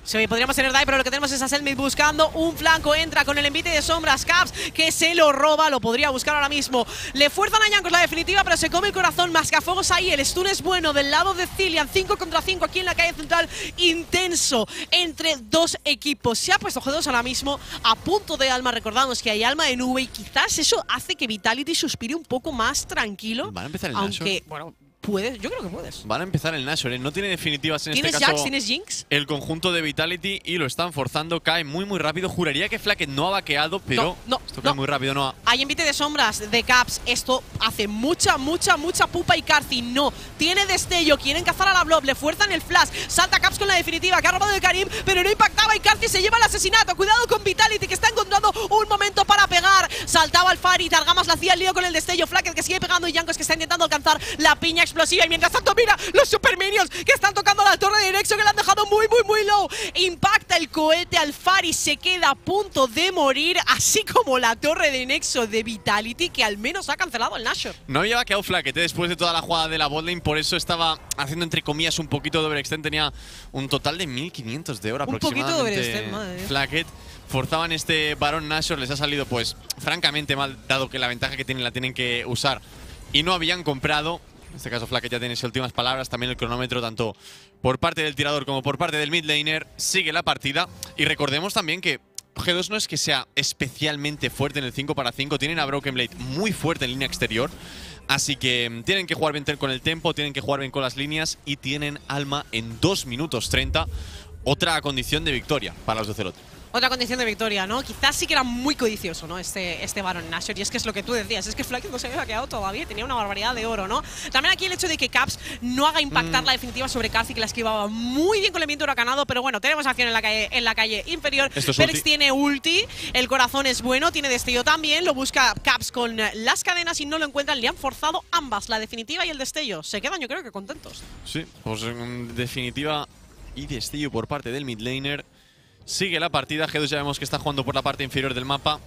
Sí, podríamos tener dive, pero lo que tenemos es a Selmid buscando un flanco. Entra con el envite de sombras. Caps, que se lo roba, lo podría buscar ahora mismo. Le fuerzan a Jankos la definitiva, pero se come el corazón. Mascafuegos ahí, el stun es bueno del lado de Zilean. 5 contra 5 aquí en la calle central. Intenso entre dos equipos. Se ha puesto G2 ahora mismo a punto de alma. Recordamos que hay alma de nube y quizás eso hace que Vitality suspire un poco más tranquilo. Van a empezar el aunque, Nashor. bueno, puedes, yo creo que puedes. Van a empezar el Nashor, ¿eh? No tiene definitivas en este ¿Tienes caso. Jax? ¿Tienes Jinx? El conjunto de Vitality y lo están forzando. Cae muy rápido. Juraría que Flacket no ha vaqueado, pero esto cae muy rápido, no. Hay envite de sombras de Caps. Esto hace mucha pupa y Karthi no. Tiene destello. Quieren cazar a la Blob. Le fuerzan el flash. Salta Caps con la definitiva. Que ha robado de Karim, pero no impactaba y Karthi se lleva el asesinato. Cuidado con Vitality, que está encontrando un momento para pegar. Saltaba al Fari. Targamas la hacía el lío con el destello. Flacket que sigue pegando y Jankos que está intentando alcanzar la piña explosiva. Y mientras tanto, mira los super minions que están tocando la torre de Nexo, que le han dejado muy low. Impacta el cohete al Fari, se queda a punto de morir, así como la torre de Nexo de Vitality, que al menos ha cancelado el Nashor. No había vaqueado Flacket después de toda la jugada de la botlane, por eso estaba haciendo entre comillas un poquito de overextend. Tenía un total de 1500 de oro aproximadamente. Un poquito de overextend, madre mía. Flacket. Forzaban este Barón Nashor, les ha salido pues francamente mal, dado que la ventaja que tienen la tienen que usar y no habían comprado. En este caso Flacket ya tiene sus últimas palabras, también el cronómetro tanto por parte del tirador como por parte del mid laner. Sigue la partida y recordemos también que G2 no es que sea especialmente fuerte en el 5 para 5, tienen a Broken Blade muy fuerte en línea exterior, así que tienen que jugar bien con el tempo, tienen que jugar bien con las líneas y tienen alma en 2 minutos 30, otra condición de victoria para los de Celote. Otra condición de victoria, ¿no? Quizás sí que era muy codicioso, ¿no? Este Baron Nashor. Y es que es lo que tú decías. Es que Flacket no se había quedado todavía. Tenía una barbaridad de oro, ¿no? También aquí el hecho de que Caps no haga impactar la definitiva sobre Karthi, que la esquivaba muy bien con el viento huracanado. Pero bueno, tenemos acción en la calle inferior. Perks tiene ulti. El corazón es bueno. Tiene destello también. Lo busca Caps con las cadenas y no lo encuentran. Le han forzado ambas, la definitiva y el destello. Se quedan, yo creo que contentos. Sí, pues en definitiva y destello por parte del mid laner. Sigue la partida, G2 ya vemos que está jugando por la parte inferior del mapa.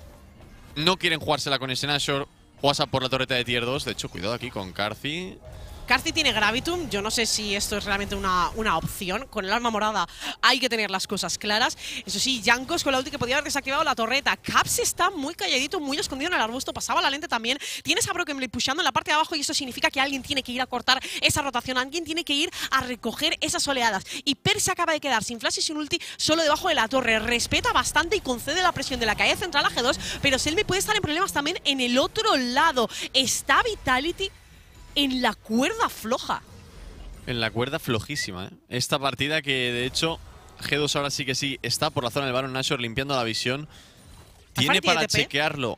No quieren jugársela con ese Nashor. Juegas por la torreta de tier 2. De hecho, cuidado aquí con Karthi. Karthi tiene Gravitum. Yo no sé si esto es realmente una opción. Con el arma morada hay que tener las cosas claras. Eso sí, Jankos con la ulti que podía haber desactivado la torreta. Caps está muy calladito, muy escondido en el arbusto. Pasaba la lente también. Tienes a Broken Blade pushando en la parte de abajo y eso significa que alguien tiene que ir a cortar esa rotación. Alguien tiene que ir a recoger esas oleadas. Y Per se acaba de quedar sin flash y sin ulti solo debajo de la torre. Respeta bastante y concede la presión de la calle central a G2. Pero Selmid puede estar en problemas también en el otro lado. Está Vitality en la cuerda floja. En la cuerda flojísima, ¿eh? Esta partida que, de hecho, G2 ahora sí que sí está por la zona del Baron Nashor limpiando la visión. Tiene para chequearlo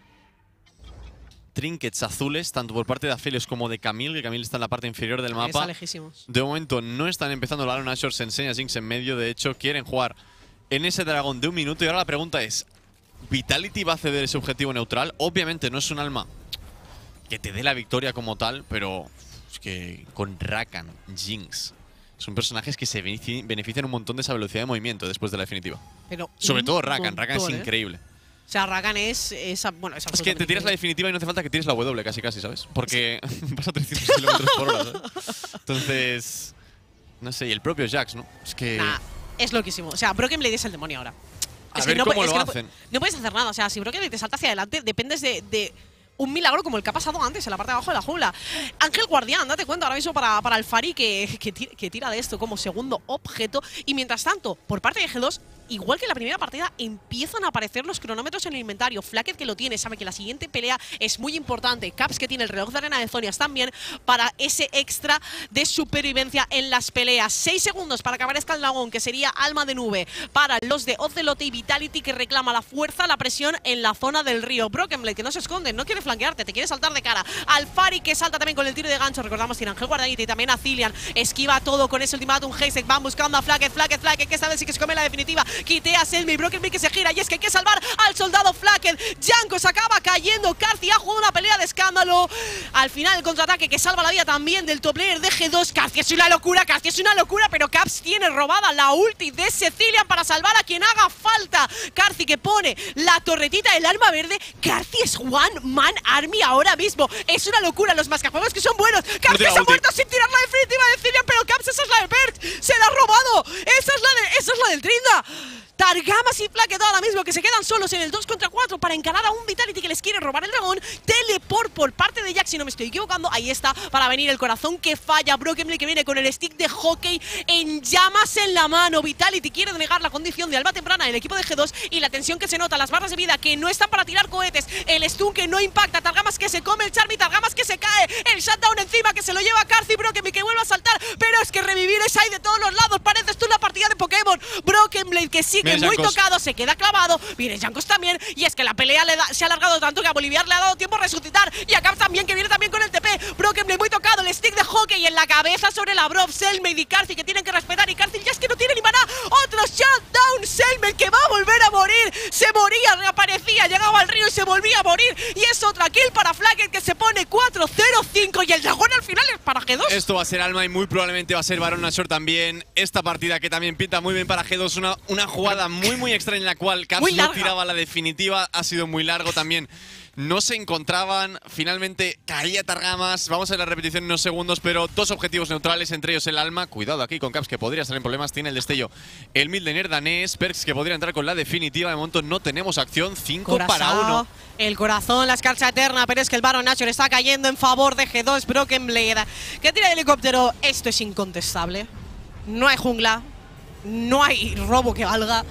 trinkets azules, tanto por parte de Aphelios como de Camille, que Camille está en la parte inferior del mapa. Está lejísimos. De momento no están empezando el Baron Nashor, se enseña Jinx en medio. De hecho, quieren jugar en ese dragón de 1 minuto. Y ahora la pregunta es, ¿Vitality va a ceder ese objetivo neutral? Obviamente no es un alma que te dé la victoria como tal, pero es que con Rakan, Jinx, son personajes que se benefician un montón de esa velocidad de movimiento después de la definitiva. Pero sobre todo Rakan. Rakan es increíble. O sea, Rakan es que te tiras la definitiva y no hace falta que tires la W casi, ¿sabes? Porque vas a 300 km por hora, ¿sabes? Entonces, no sé, y el propio Jax, ¿no? Es que… es loquísimo. O sea, Broken Blade es el demonio ahora. A ver cómo lo hacen. No puedes hacer nada. O sea, si Broken Blade te salta hacia adelante, dependes de un milagro como el que ha pasado antes en la parte de abajo de la jungla. Ángel Guardián, date cuenta ahora mismo para el Fari que tira de esto como segundo objeto. Y mientras tanto, por parte de G2, igual que en la primera partida, empiezan a aparecer los cronómetros en el inventario. Flacket, que lo tiene, sabe que la siguiente pelea es muy importante. Caps, que tiene el reloj de arena de Zonias también, para ese extra de supervivencia en las peleas. 6 segundos para que aparezca el dragón, que sería alma de nube para los de Ocelote y Vitality, que reclama la fuerza, la presión en la zona del río. Broken Blade, que no se esconde, no quiere flanquearte, te quiere saltar de cara. Al Fari, que salta también con el tiro de gancho. Recordamos, tiene Ángel Guardián y también a Zilean. Esquiva todo con ese ultimátum. Heisek van buscando a Flacket, que esta vez sí que se come la definitiva. Quitea Selmid, Broken Blade que se gira y es que hay que salvar al soldado Flacket. Jankos acaba cayendo. Karthi ha jugado una pelea de escándalo. Al final el contraataque que salva la vida también del top laner de G2. Karthi es una locura, pero Caps tiene robada la ulti de Cecilian para salvar a quien haga falta. Karthi, que pone la torretita del arma verde. Karthi es one man army ahora mismo. Es una locura, los mascajuegos que son buenos. Karthi se ha muerto sin tirar la definitiva de Cecilian, pero Caps, esa es la de Perks. Se la ha robado. Esa es la del Trinda. Targamas y Flacket ahora mismo que se quedan solos en el 2 contra 4 para encarar a un Vitality que les quiere robar el dragón. Teleport por parte de Jack, si no me estoy equivocando. Ahí está, para venir el corazón que falla. Broken Blade que viene con el stick de hockey en llamas en la mano. Vitality quiere negar la condición de alba temprana el equipo de G2 y la tensión que se nota, las barras de vida que no están para tirar cohetes, el stun que no impacta, Targamas que se come el Charmy, Targamas que se cae, el shutdown encima que se lo lleva a Karthi, Broken Blade que vuelve a saltar, pero es que revivir es ahí de todos los lados, pareces tú una partida de Pokémon. Broken Blade que sigue muy tocado, se queda clavado, viene Jankos también, y es que la pelea se ha alargado tanto que a Boliviar le ha dado tiempo a resucitar, y a Caps también que viene también con el TP. Broken Blade muy tocado, el stick de hockey en la cabeza sobre la Brob, Selmade y Karthi que tienen que respetar, y Karthi ya es que no tiene ni maná, otro shutdown, Selmade que va a volver a morir, se moría, reaparecía, llegaba al río y se volvía a morir, y es otra kill para Flacket que se pone 4-0-5 y el dragón al final es para G2. Esto va a ser Alma y muy probablemente va a ser Baron Nashor también. Esta partida que también pinta muy bien para G2, una jugada muy extraña en la cual Caps no tiraba la definitiva, ha sido muy largo también. No se encontraban, finalmente caía Targamas. Vamos a ver la repetición en unos segundos, pero dos objetivos neutrales, entre ellos el Alma. Cuidado aquí con Caps, que podría estar en problemas. Tiene el destello el midlaner danés, Perkz que podría entrar con la definitiva. De momento no tenemos acción, 5 para 1. El corazón, la escarcha eterna, pero es que el Baron Nashor está cayendo en favor de G2. Broken Blade que tira el helicóptero. Esto es incontestable. No hay jungla, no hay robo que valga.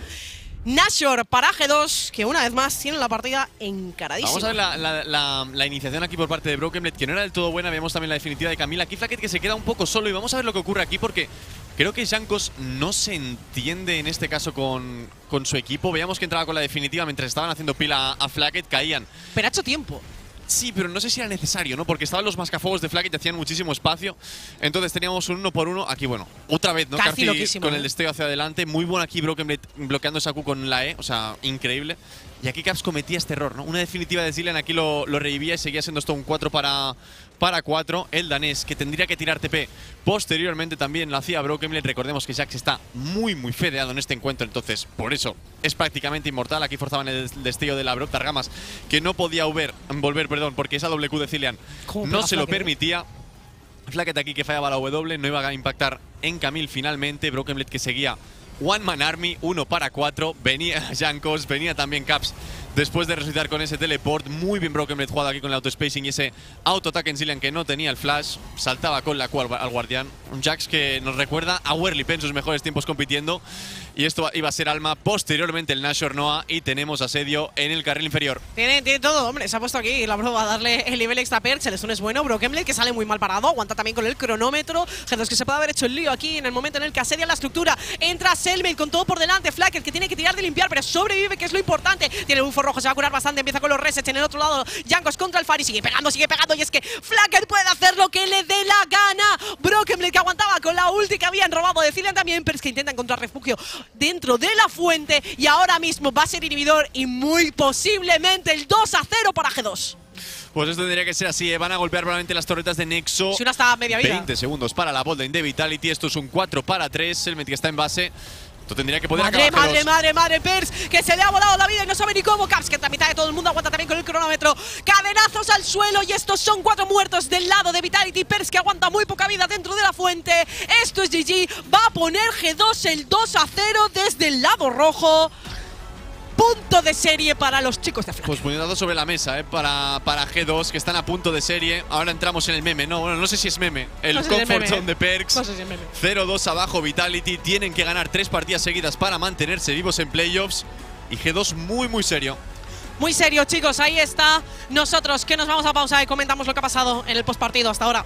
Nashor para G2, que una vez más tiene la partida encaradísima. Vamos a ver la iniciación aquí por parte de Broken Blade, que no era del todo buena. Vemos también la definitiva de Camila. Aquí Flacket que se queda un poco solo y vamos a ver lo que ocurre aquí porque creo que Jankos no se entiende en este caso con su equipo. Veíamos que entraba con la definitiva mientras estaban haciendo pila a Flacket, caían. Pero ha hecho tiempo. Sí, pero no sé si era necesario, ¿no? Porque estaban los mascafuegos de Flacket y hacían muchísimo espacio. Entonces teníamos un 1 por 1. Aquí, bueno, otra vez, ¿no? Karthi con el destello hacia adelante. Muy bueno aquí Broken Blade bloqueando esa Q con la E. O sea, increíble. Y aquí Caps cometía este error, ¿no? Una definitiva de Zilean aquí lo revivía y seguía siendo esto un 4 para 4. El danés, que tendría que tirar TP posteriormente también lo hacía Broken Blade. Recordemos que Jax está muy fedeado en este encuentro, entonces por eso es prácticamente inmortal. Aquí forzaban el destello de la Brob. Targamas que no podía volver, porque esa WQ de Zilean no se lo permitía. Flacket aquí que fallaba la W, no iba a impactar en Camille finalmente. Broken Blade que seguía One Man Army, 1 para 4. Venía Jankos, venía también Caps después de resucitar con ese teleport. Muy bien Broken Blade jugado aquí con el auto-spacing y ese auto-ataque en Zilean que no tenía el flash. Saltaba con la Q al guardián. Un Jax que nos recuerda a Werlipe en sus mejores tiempos compitiendo. Y esto iba a ser Alma. Posteriormente el Nashor Noah y tenemos asedio en el carril inferior. Tiene todo, hombre. Se ha puesto aquí la prueba a darle el nivel extra perch. El stun es bueno. Broken Blade que sale muy mal parado. Aguanta también con el cronómetro. G2 que se puede haber hecho el lío aquí en el momento en el que asedia la estructura. Entra Selmade con todo por delante. Flacket que tiene que tirar de limpiar, pero sobrevive, que es lo importante. Tiene el bufo rojo, se va a curar bastante. Empieza con los resets en el otro lado. Jankos contra el Fari. Sigue pegando. Y es que Flacket puede hacer lo que le dé la gana. Broken Blade que aguantaba con la ulti que habían robado de Zilean también. Pero es que intenta encontrar refugio dentro de la fuente. Y ahora mismo va a ser inhibidor y muy posiblemente el 2-0 para G2. Pues esto tendría que ser así, Van a golpear probablemente las torretas de Nexo. Si una está a media vida. 20 segundos para la botlane de Vitality. Esto es un 4 para 3. Selmade que está en base. Esto tendría que poder acabar. Madre, Perkz, que se le ha volado la vida y no sabe ni cómo. Caps, que en la mitad de todo el mundo aguanta también con el cronómetro. Cadenazos al suelo y estos son 4 muertos del lado de Vitality. Perkz que aguanta muy poca vida dentro de la fuente. Esto es GG. Va a poner G2 el 2-0 desde el lado rojo. Punto de serie para los chicos de Flacket. Pues puñetazo sobre la mesa, para G2, que están a punto de serie. Ahora entramos en el meme, no, bueno, no sé si es meme. El no sé comfort zone de Perkz. No sé si es meme. 0-2 abajo Vitality. Tienen que ganar 3 partidas seguidas para mantenerse vivos en playoffs. Y G2 muy serio. Muy serio, chicos, ahí está. Nosotros que nos vamos a pausar y comentamos lo que ha pasado en el postpartido hasta ahora.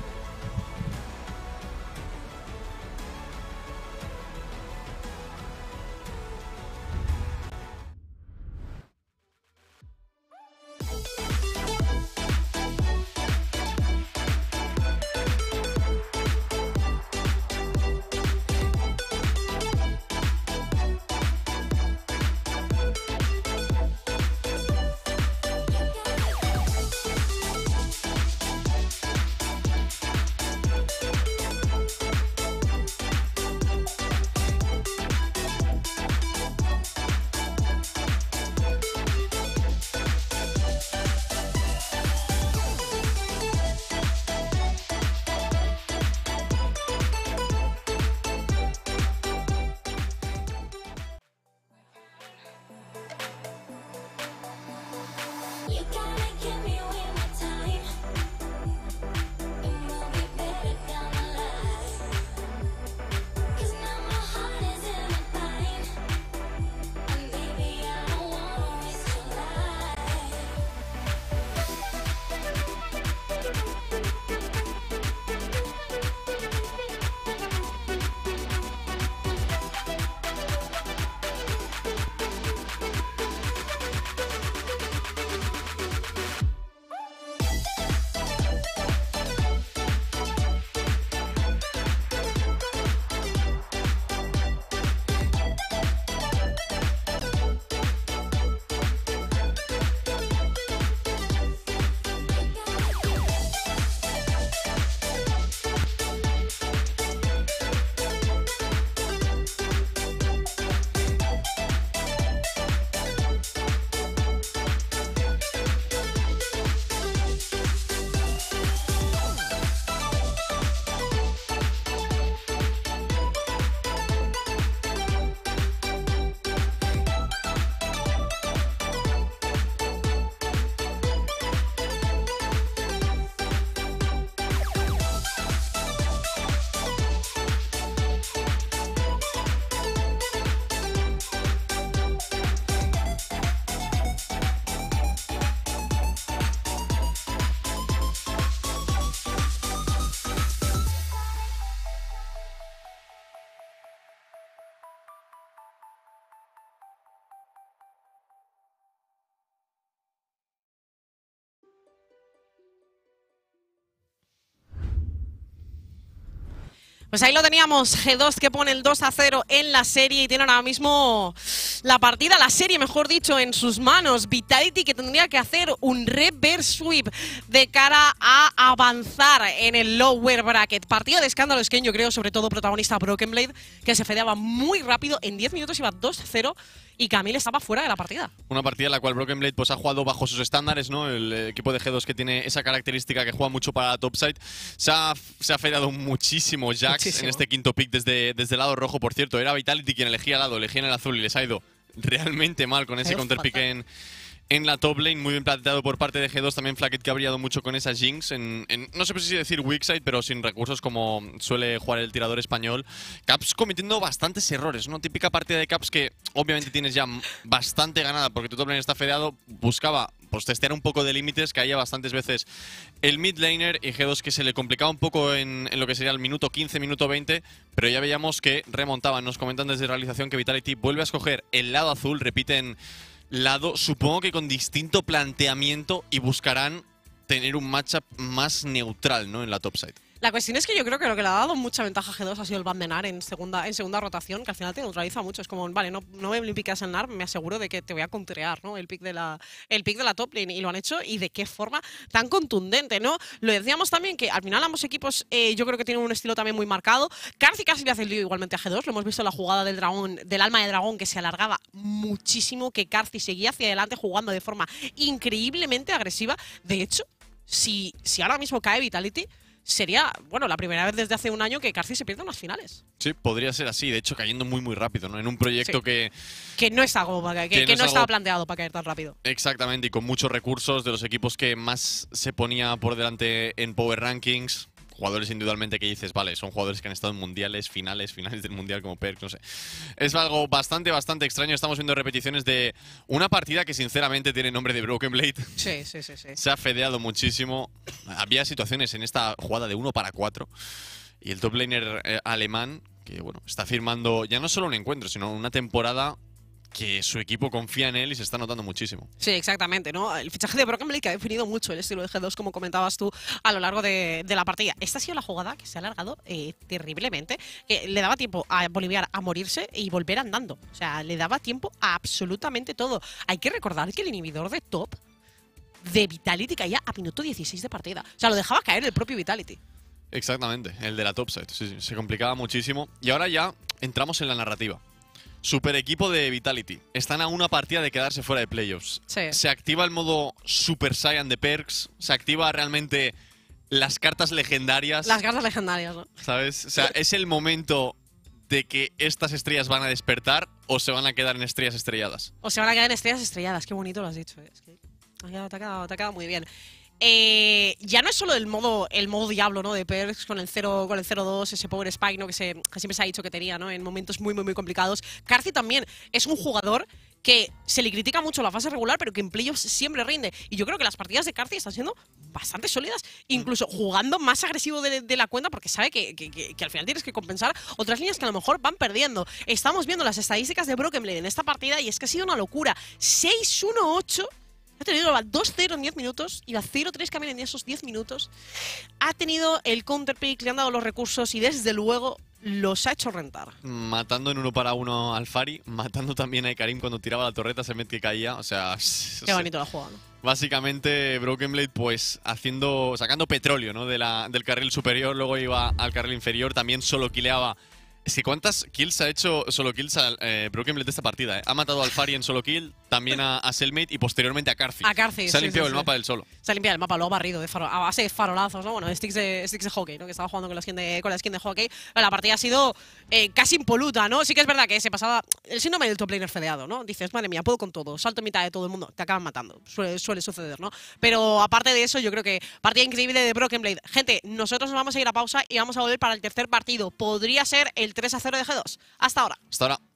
Pues ahí lo teníamos, G2 que pone el 2-0 en la serie y tiene ahora mismo la partida, la serie mejor dicho, en sus manos. Vitality que tendría que hacer un reverse sweep de cara a avanzar en el lower bracket. Partido de escándalo, es que yo creo, sobre todo protagonista Broken Blade, que se fedeaba muy rápido, en 10 minutos iba 2-0 y Camille estaba fuera de la partida. Una partida en la cual Broken Blade pues, ha jugado bajo sus estándares, ¿no? El equipo de G2 que tiene esa característica que juega mucho para la topside. Se ha fedeado muchísimo Jax en este quinto pick desde el lado rojo. Por cierto, era Vitality quien elegía lado, elegían el azul y les ha ido realmente mal con ese counter pick en la top lane. Muy bien planteado por parte de G2. También Flacket que ha brillado mucho con esa Jinx. No sé si decir weak side, pero sin recursos como suele jugar el tirador español. Caps cometiendo bastantes errores, ¿no? Típica partida de Caps que obviamente tienes ya bastante ganada porque tu top lane está fedeado. Buscaba pues testear un poco de límites, caía bastantes veces el mid laner y G2 que se le complicaba un poco en lo que sería el minuto 15, minuto 20, pero ya veíamos que remontaban. Nos comentan desde realización que Vitality vuelve a escoger el lado azul, repiten lado, supongo que con distinto planteamiento y buscarán tener un matchup más neutral, ¿no? En la top side. La cuestión es que yo creo que lo que le ha dado mucha ventaja a G2 ha sido el ban de Nar en segunda rotación, que al final te neutraliza mucho. Es como, vale, no me piques el Nar, me aseguro de que te voy a contrear, ¿no? El pick de la top lane, y lo han hecho, y de qué forma tan contundente, ¿no? Lo decíamos también que al final ambos equipos yo creo que tienen un estilo también muy marcado. Karthi casi le hace el lío igualmente a G2, lo hemos visto en la jugada del dragón, del alma de dragón, que se alargaba muchísimo, que Karthi seguía hacia adelante jugando de forma increíblemente agresiva. De hecho, si ahora mismo cae Vitality, sería, bueno, la primera vez desde hace un año que Karthi se pierde en las finales. Sí, podría ser así. De hecho, cayendo muy, muy rápido, ¿no? En un proyecto que no está como que no estaba planteado para caer tan rápido. Exactamente, y con muchos recursos de los equipos que más se ponía por delante en Power Rankings. Jugadores individualmente que dices, vale, son jugadores que han estado en mundiales, finales del mundial como Perk, no sé. Es algo bastante extraño. Estamos viendo repeticiones de una partida que sinceramente tiene nombre de Broken Blade. Sí. Se ha fedeado muchísimo. Había situaciones en esta jugada de 1-4 y el top laner alemán, que bueno, está firmando ya no solo un encuentro, sino una temporada que su equipo confía en él y se está notando muchísimo. Sí, exactamente, ¿no? El fichaje de Broken Blade que ha definido mucho el estilo de G2, como comentabas tú, a lo largo de la partida. Esta ha sido la jugada que se ha alargado terriblemente, que le daba tiempo a Boliviar a morirse y volver andando. O sea, le daba tiempo a absolutamente todo. Hay que recordar que el inhibidor de top de Vitality caía a minuto 16 de partida. O sea, lo dejaba caer el propio Vitality. Exactamente, el de la topside. Sí, se complicaba muchísimo. Y ahora ya entramos en la narrativa. Super equipo de Vitality. Están a una partida de quedarse fuera de playoffs. Sí. Se activa el modo Super Saiyan de Perks. Se activa realmente las cartas legendarias. Las cartas legendarias, ¿no? ¿Sabes? O sea, es el momento de que estas estrellas van a despertar o se van a quedar en estrellas estrelladas. O se van a quedar en estrellas estrelladas. Qué bonito lo has dicho. Es que Te ha quedado muy bien. Ya no es solo el modo diablo, ¿no? De Perks con el 0-2, ese power spike, ¿no? Que siempre se ha dicho que tenía, ¿no? En momentos muy, muy, muy complicados. Karthi también es un jugador que se le critica mucho la fase regular, pero que en playoffs siempre rinde. Y yo creo que las partidas de Karthi están siendo bastante sólidas, incluso jugando más agresivo de la cuenta, porque sabe que al final tienes que compensar otras líneas que a lo mejor van perdiendo. Estamos viendo las estadísticas de Broken Blade en esta partida y es que ha sido una locura. 6-1-8. Ha tenido la 2-0 en 10 minutos y la 0-3 también en esos 10 minutos. Ha tenido el counterpick, le han dado los recursos y desde luego los ha hecho rentar. Matando en 1-1 al Fari, matando también a Karim cuando tiraba la torreta, se met que caía. O sea, qué bonito la jugada, ¿no? Básicamente Broken Blade pues sacando petróleo, ¿no? Del carril superior, luego iba al carril inferior, también solo kileaba. Es que ¿cuántas kills ha hecho solo kills Broken Blade de esta partida? Ha matado al Fari en solo kill, también a Cellmate y posteriormente a Karthi. Se ha limpiado el mapa del solo. Se ha limpiado el mapa, lo ha barrido a base de farolazos, ¿no? Bueno, sticks de hockey, ¿no? Que estaba jugando con la skin de hockey. La partida ha sido casi impoluta, ¿no? Sí que es verdad que se pasaba el síndrome del top laner fedeado, ¿no? Dices, madre mía, puedo con todo, salto en mitad de todo el mundo, te acaban matando. Suele suceder, ¿no? Pero aparte de eso, yo creo que partida increíble de Broken Blade. Gente, nosotros nos vamos a ir a pausa y vamos a volver para el tercer partido. Podría ser el 3-0 de G2. Hasta ahora. Hasta ahora.